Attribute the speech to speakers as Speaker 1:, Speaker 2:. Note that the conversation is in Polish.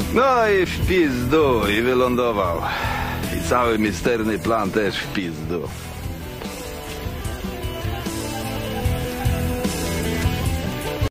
Speaker 1: No i w pizdu, i wylądował. I cały misterny plan też w pizdu.